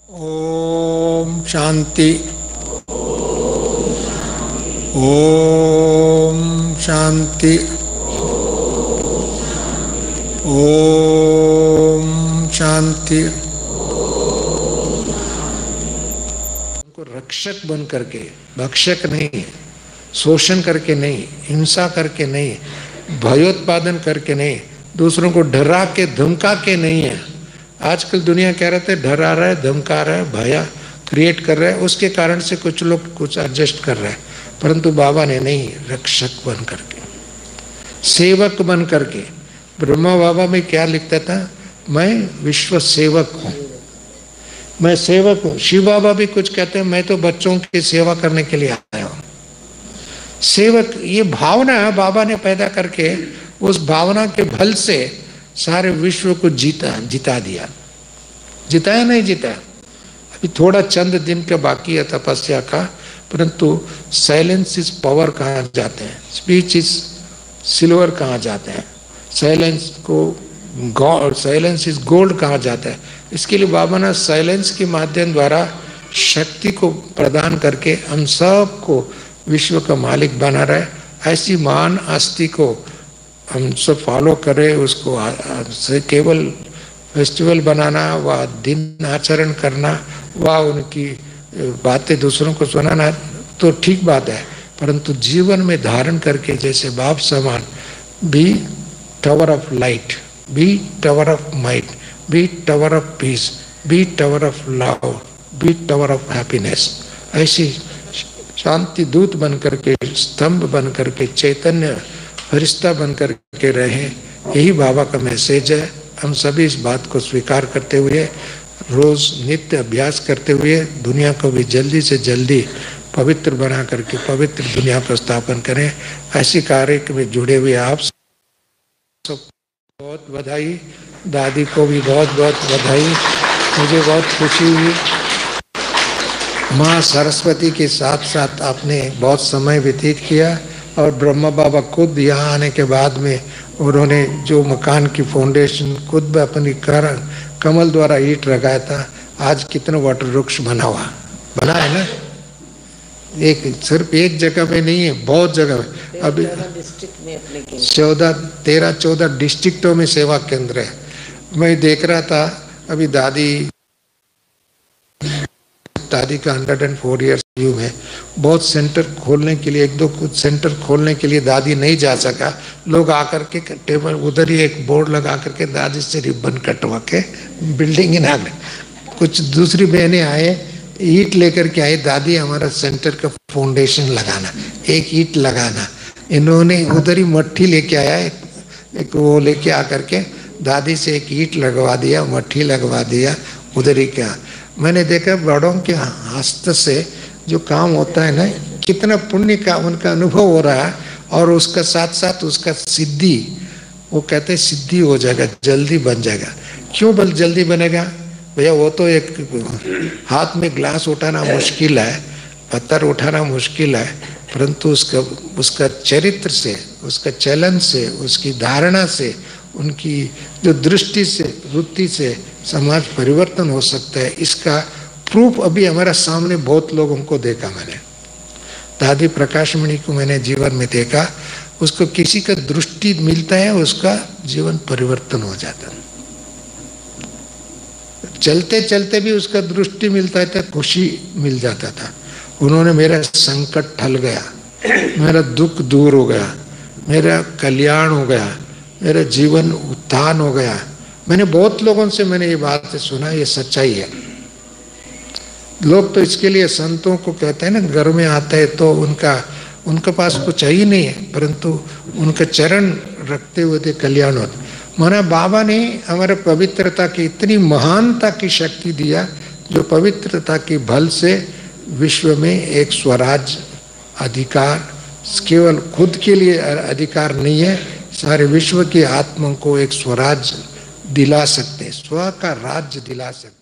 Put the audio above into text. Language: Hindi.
ओम शांति। ओम शांति। ओम शांति। उनको रक्षक बन करके, भक्षक नहीं, शोषण करके नहीं, हिंसा करके नहीं, भयोत्पादन करके नहीं, दूसरों को डरा के धमका के नहीं है। आजकल दुनिया कह रहे थे डरा रहा है, धमका रहा है, भया क्रिएट कर रहा है, उसके कारण से कुछ लोग कुछ एडजस्ट कर रहे हैं, परंतु बाबा ने नहीं, रक्षक बन करके, सेवक बन करके। ब्रह्मा बाबा में क्या लिखता था? मैं विश्व सेवक हूँ, मैं सेवक हूँ। शिव बाबा भी कुछ कहते हैं, मैं तो बच्चों की सेवा करने के लिए आया हूँ। सेवक, ये भावना बाबा ने पैदा करके उस भावना के बल से सारे विश्व को जिता दिया। जिताया नहीं जिताया, अभी थोड़ा चंद दिन का बाकी है तपस्या का, परंतु साइलेंस इज पावर कहाँ जाते हैं, स्पीच इज सिल्वर कहाँ जाते हैं, साइलेंस इज गोल्ड कहाँ जाता है। इसके लिए बाबा ने साइलेंस के माध्यम द्वारा शक्ति को प्रदान करके हम सब को विश्व का मालिक बना रहा है। ऐसी महान आस्ति को हम सब फॉलो करें, उसको से केवल फेस्टिवल बनाना व दिन आचरण करना व उनकी बातें दूसरों को सुनाना तो ठीक बात है, परंतु जीवन में धारण करके जैसे बाप समान, be tower of light, be tower of might, be tower of peace, be tower of love, be tower of happiness, ऐसी शांति दूत बन करके, स्तंभ बन करके, चैतन्य फरिश्ता बन करके रहे। यही बाबा का मैसेज है। हम सभी इस बात को स्वीकार करते हुए, रोज नित्य अभ्यास करते हुए दुनिया को भी जल्दी से जल्दी पवित्र बना करके पवित्र दुनिया का स्थापन करें। ऐसी कार्य में जुड़े हुए आप सब बहुत बधाई, दादी को भी बहुत बहुत बधाई। मुझे बहुत खुशी हुई, माँ सरस्वती के साथ साथ आपने बहुत समय व्यतीत किया और ब्रह्मा बाबा खुद यहाँ आने के बाद में उन्होंने जो मकान की फाउंडेशन खुद अपनी कमल द्वारा ईंट लगाया था, आज कितना वट वृक्ष बना है ना। एक सिर्फ एक जगह में नहीं है, बहुत जगह में। अभी 13-14 डिस्ट्रिक्टों में सेवा केंद्र है। मैं देख रहा था अभी दादी का 104 ईयर्स आयु में बहुत सेंटर खोलने के लिए, 1-2 कुछ सेंटर खोलने के लिए दादी नहीं जा सका। लोग आकर के टेबल उधर ही एक बोर्ड लगा करके दादी से रिबन कटवा के बिल्डिंग ही ना गए। कुछ दूसरी बहनें आए, ईंट लेकर के आए, दादी हमारा सेंटर का फाउंडेशन लगाना, एक ईंट लगाना। इन्होंने उधर ही मट्ठी लेके आया, एक वो लेके आकर के दादी से एक ईंट लगवा दिया, मट्ठी लगवा दिया उधर ही। क्या मैंने देखा बड़ों के हस्त से जो काम होता है ना, कितना पुण्य का उनका अनुभव हो रहा है। और उसका साथ साथ उसका सिद्धि, वो कहते हैं सिद्धि हो जाएगा, जल्दी बन जाएगा। क्यों बल जल्दी बनेगा भैया? वो तो एक हाथ में ग्लास उठाना मुश्किल है, पत्थर उठाना मुश्किल है, परंतु उसका चरित्र से, उसका चलन से, उसकी धारणा से, उनकी जो दृष्टि से, वृत्ति से समाज परिवर्तन हो सकता है। इसका प्रूफ अभी हमारा सामने बहुत लोगों को देखा मैंने। दादी प्रकाशमणि को मैंने जीवन में देखा, उसको किसी का दृष्टि मिलता है, उसका जीवन परिवर्तन हो जाता है। चलते चलते भी उसका दृष्टि मिलता था, खुशी मिल जाता था। उन्होंने मेरा संकट टल गया, मेरा दुख दूर हो गया, मेरा कल्याण हो गया, मेरा जीवन उत्थान हो गया। मैंने बहुत लोगों से मैंने ये बात सुना, ये सच्चाई है। लोग तो इसके लिए संतों को कहते हैं ना, घर में आता है तो उनके पास कुछ ही नहीं है, परंतु उनका चरण रखते हुए थे कल्याण होता। माना बाबा ने हमारे पवित्रता की इतनी महानता की शक्ति दिया, जो पवित्रता के बल से विश्व में एक स्वराज अधिकार, केवल खुद के लिए अधिकार नहीं है, सारे विश्व की आत्मा को एक स्वराज दिला सकते, स्व का राज्य दिला सकते।